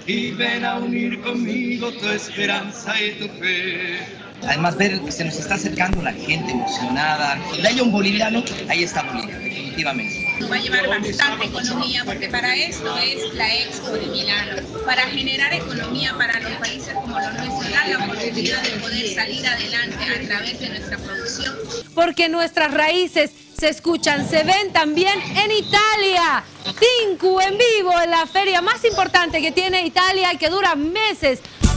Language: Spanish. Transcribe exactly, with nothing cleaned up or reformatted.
y ven a unir conmigo tu esperanza y tu fe. Además, ver que se nos está acercando la gente emocionada. Donde haya un boliviano, ahí está Bolivia, definitivamente. Va a llevar bastante economía, porque para esto es la Expo de Milano, para generar economía para los países como los nuestros, dar la oportunidad de poder salir adelante a través de nuestra producción. Porque nuestras raíces se escuchan, se ven también en Italia. Tinku en vivo en la feria más importante que tiene Italia y que dura meses.